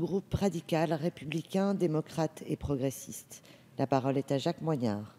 Groupe radical, républicain, démocrate et progressiste. La parole est à Jacques Moignard.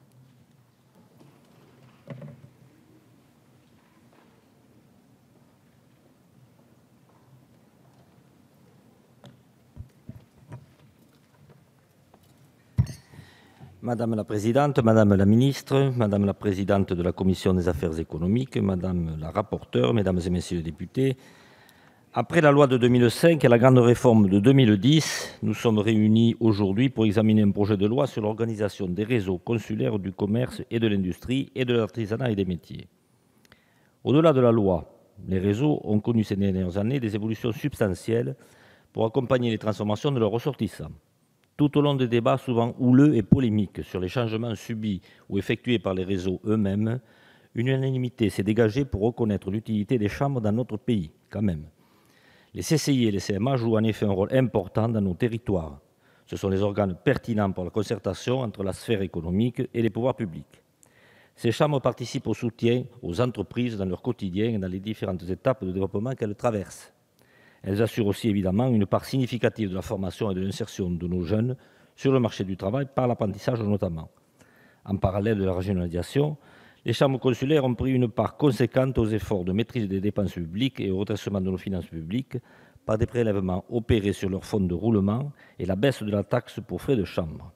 Madame la Présidente, Madame la Ministre, Madame la Présidente de la Commission des Affaires économiques, Madame la Rapporteure, Mesdames et Messieurs les députés, après la loi de 2005 et la grande réforme de 2010, nous sommes réunis aujourd'hui pour examiner un projet de loi sur l'organisation des réseaux consulaires du commerce et de l'industrie et de l'artisanat et des métiers. Au-delà de la loi, les réseaux ont connu ces dernières années des évolutions substantielles pour accompagner les transformations de leurs ressortissants. Tout au long des débats souvent houleux et polémiques sur les changements subis ou effectués par les réseaux eux-mêmes, une unanimité s'est dégagée pour reconnaître l'utilité des chambres dans notre pays, quand même. Les CCI et les CMA jouent en effet un rôle important dans nos territoires. Ce sont les organes pertinents pour la concertation entre la sphère économique et les pouvoirs publics. Ces chambres participent au soutien aux entreprises dans leur quotidien et dans les différentes étapes de développement qu'elles traversent. Elles assurent aussi évidemment une part significative de la formation et de l'insertion de nos jeunes sur le marché du travail, par l'apprentissage notamment. En parallèle de la régionalisation, les chambres consulaires ont pris une part conséquente aux efforts de maîtrise des dépenses publiques et au redressement de nos finances publiques par des prélèvements opérés sur leur fonds de roulement et la baisse de la taxe pour frais de chambre.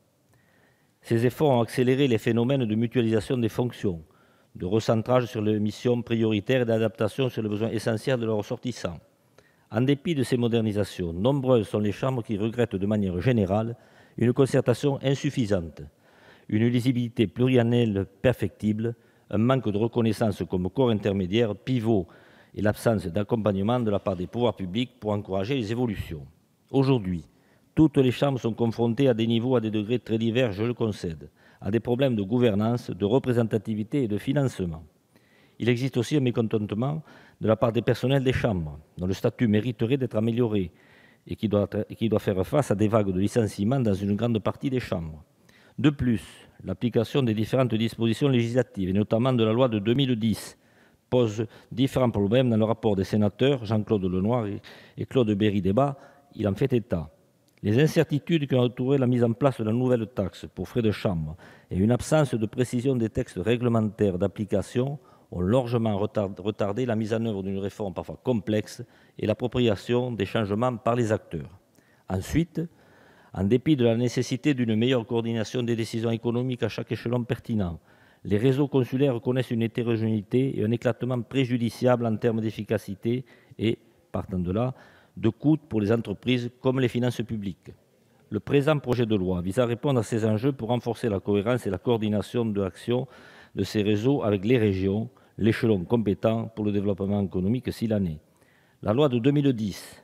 Ces efforts ont accéléré les phénomènes de mutualisation des fonctions, de recentrage sur les missions prioritaires et d'adaptation sur les besoins essentiels de leurs ressortissants. En dépit de ces modernisations, nombreuses sont les chambres qui regrettent de manière générale une concertation insuffisante, une lisibilité pluriannuelle perfectible, un manque de reconnaissance comme corps intermédiaire, pivot et l'absence d'accompagnement de la part des pouvoirs publics pour encourager les évolutions. Aujourd'hui, toutes les chambres sont confrontées à des niveaux, à des degrés très divers, je le concède, à des problèmes de gouvernance, de représentativité et de financement. Il existe aussi un mécontentement de la part des personnels des chambres, dont le statut mériterait d'être amélioré et qui doit faire face à des vagues de licenciements dans une grande partie des chambres. De plus, l'application des différentes dispositions législatives, et notamment de la loi de 2010, pose différents problèmes. Dans le rapport des sénateurs Jean-Claude Lenoir et Claude Berry-Débat, il en fait état. Les incertitudes qui ont entouré la mise en place de la nouvelle taxe pour frais de chambre et une absence de précision des textes réglementaires d'application ont largement retardé la mise en œuvre d'une réforme parfois complexe et l'appropriation des changements par les acteurs. Ensuite, en dépit de la nécessité d'une meilleure coordination des décisions économiques à chaque échelon pertinent, les réseaux consulaires connaissent une hétérogénéité et un éclatement préjudiciable en termes d'efficacité et, partant de là, de coûts pour les entreprises comme les finances publiques. Le présent projet de loi vise à répondre à ces enjeux pour renforcer la cohérence et la coordination de l'action de ces réseaux avec les régions, l'échelon compétent pour le développement économique s'il en est. La loi de 2010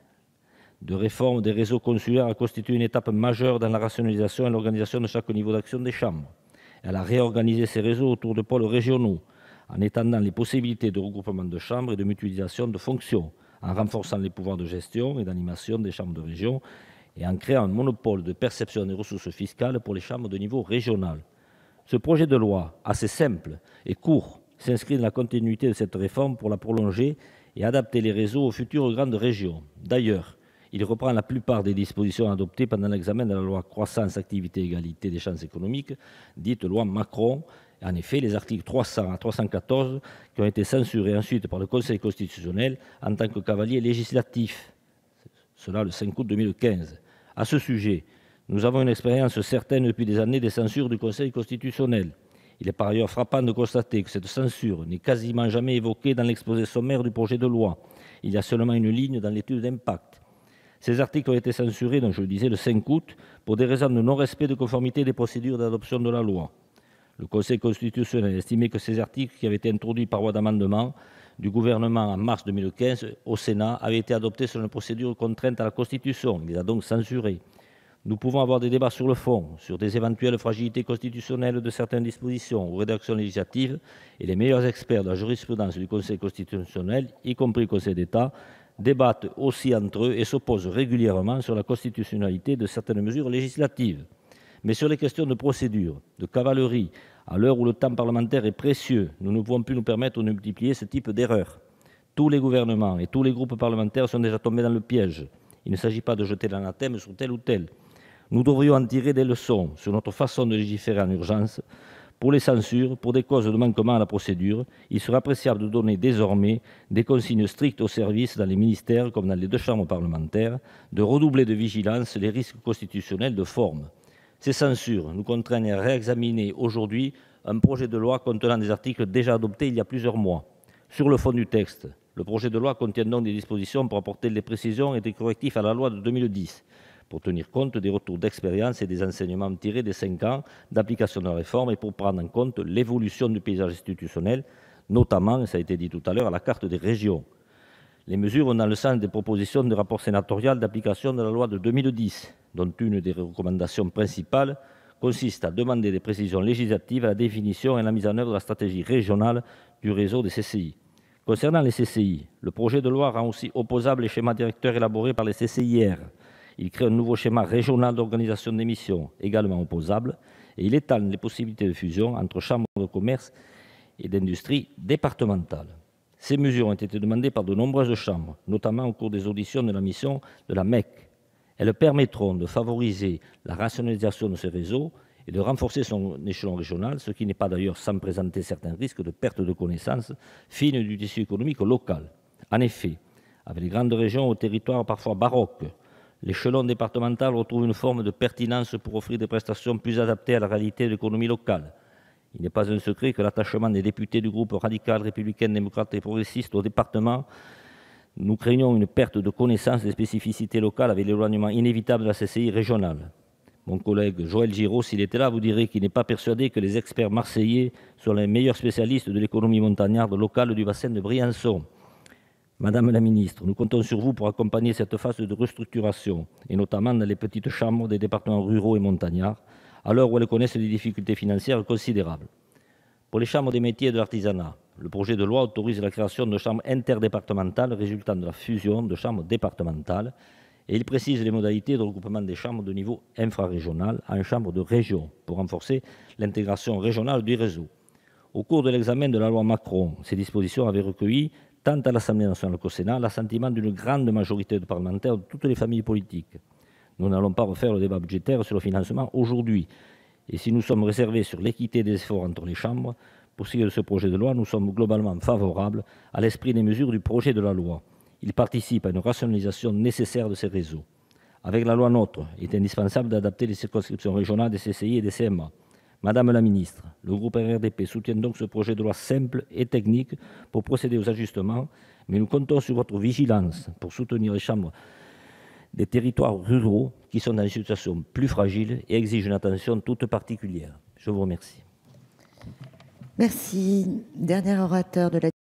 de réforme des réseaux consulaires a constitué une étape majeure dans la rationalisation et l'organisation de chaque niveau d'action des chambres. Elle a réorganisé ces réseaux autour de pôles régionaux, en étendant les possibilités de regroupement de chambres et de mutualisation de fonctions, en renforçant les pouvoirs de gestion et d'animation des chambres de région et en créant un monopole de perception des ressources fiscales pour les chambres de niveau régional. Ce projet de loi, assez simple et court, s'inscrit dans la continuité de cette réforme pour la prolonger et adapter les réseaux aux futures grandes régions. D'ailleurs, il reprend la plupart des dispositions adoptées pendant l'examen de la loi Croissance, Activité, Égalité des chances économiques, dite loi Macron. En effet, les articles 300 à 314 qui ont été censurés ensuite par le Conseil constitutionnel en tant que cavalier législatif, cela le 5 août 2015. À ce sujet, nous avons une expérience certaine depuis des années des censures du Conseil constitutionnel. Il est par ailleurs frappant de constater que cette censure n'est quasiment jamais évoquée dans l'exposé sommaire du projet de loi. Il y a seulement une ligne dans l'étude d'impact. Ces articles ont été censurés, donc je le disais, le 5 août, pour des raisons de non-respect de conformité des procédures d'adoption de la loi. Le Conseil constitutionnel a estimé que ces articles, qui avaient été introduits par voie d'amendement du gouvernement en mars 2015 au Sénat, avaient été adoptés selon une procédure contrainte à la Constitution. Il les a donc censurés. Nous pouvons avoir des débats sur le fond, sur des éventuelles fragilités constitutionnelles de certaines dispositions ou rédactions législatives, et les meilleurs experts de la jurisprudence du Conseil constitutionnel, y compris le Conseil d'État, débattent aussi entre eux et s'opposent régulièrement sur la constitutionnalité de certaines mesures législatives. Mais sur les questions de procédure, de cavalerie, à l'heure où le temps parlementaire est précieux, nous ne pouvons plus nous permettre de multiplier ce type d'erreurs. Tous les gouvernements et tous les groupes parlementaires sont déjà tombés dans le piège. Il ne s'agit pas de jeter l'anathème sur tel ou tel. Nous devrions en tirer des leçons sur notre façon de légiférer en urgence. Pour les censures, pour des causes de manquement à la procédure, il serait appréciable de donner désormais des consignes strictes aux services dans les ministères comme dans les deux chambres parlementaires, de redoubler de vigilance les risques constitutionnels de forme. Ces censures nous contraignent à réexaminer aujourd'hui un projet de loi contenant des articles déjà adoptés il y a plusieurs mois. Sur le fond du texte, le projet de loi contient donc des dispositions pour apporter des précisions et des correctifs à la loi de 2010, pour tenir compte des retours d'expérience et des enseignements tirés des 5 ans d'application de la réforme et pour prendre en compte l'évolution du paysage institutionnel, notamment, et ça a été dit tout à l'heure, à la carte des régions. Les mesures vont dans le sens des propositions du rapport sénatorial d'application de la loi de 2010, dont une des recommandations principales consiste à demander des précisions législatives à la définition et à la mise en œuvre de la stratégie régionale du réseau des CCI. Concernant les CCI, le projet de loi rend aussi opposables les schémas directeurs élaborés par les CCIR. Il crée un nouveau schéma régional d'organisation des missions, également opposable, et il étale les possibilités de fusion entre chambres de commerce et d'industrie départementales. Ces mesures ont été demandées par de nombreuses chambres, notamment au cours des auditions de la mission de la MEC. Elles permettront de favoriser la rationalisation de ces réseaux et de renforcer son échelon régional, ce qui n'est pas d'ailleurs sans présenter certains risques de perte de connaissances fines du tissu économique local. En effet, avec les grandes régions aux territoires parfois baroques, l'échelon départemental retrouve une forme de pertinence pour offrir des prestations plus adaptées à la réalité de l'économie locale. Il n'est pas un secret que l'attachement des députés du groupe radical, républicain, démocrate et progressiste au département, nous craignons une perte de connaissance des spécificités locales avec l'éloignement inévitable de la CCI régionale. Mon collègue Joël Giraud, s'il était là, vous dirait qu'il n'est pas persuadé que les experts marseillais sont les meilleurs spécialistes de l'économie montagnarde locale du bassin de Briançon. Madame la ministre, nous comptons sur vous pour accompagner cette phase de restructuration, et notamment dans les petites chambres des départements ruraux et montagnards, à l'heure où elles connaissent des difficultés financières considérables. Pour les chambres des métiers et de l'artisanat, le projet de loi autorise la création de chambres interdépartementales résultant de la fusion de chambres départementales, et il précise les modalités de regroupement des chambres de niveau infrarégional en chambres de région pour renforcer l'intégration régionale du réseau. Au cours de l'examen de la loi Macron, ces dispositions avaient recueilli tant à l'Assemblée nationale qu'au Sénat, l'assentiment d'une grande majorité de parlementaires de toutes les familles politiques. Nous n'allons pas refaire le débat budgétaire sur le financement aujourd'hui. Et si nous sommes réservés sur l'équité des efforts entre les chambres, pour ce qui est de ce projet de loi, nous sommes globalement favorables à l'esprit des mesures du projet de la loi. Il participe à une rationalisation nécessaire de ces réseaux. Avec la loi NOTRe, il est indispensable d'adapter les circonscriptions régionales des CCI et des CMA. Madame la ministre, le groupe RRDP soutient donc ce projet de loi simple et technique pour procéder aux ajustements, mais nous comptons sur votre vigilance pour soutenir les chambres des territoires ruraux qui sont dans une situation plus fragile et exigent une attention toute particulière. Je vous remercie. Merci. Dernier orateur de la